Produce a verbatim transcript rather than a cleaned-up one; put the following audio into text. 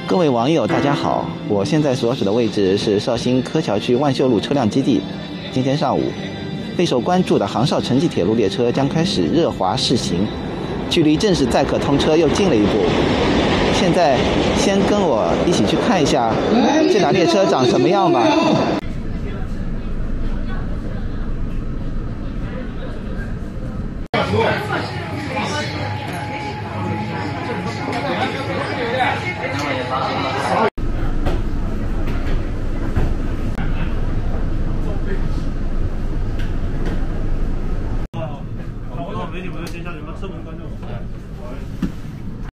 各位网友，大家好！我现在所处的位置是绍兴柯桥区万秀路车辆基地。今天上午，备受关注的杭绍城际铁路列车将开始热滑试行，距离正式载客通车又近了一步。现在，先跟我一起去看一下这辆列车长什么样吧。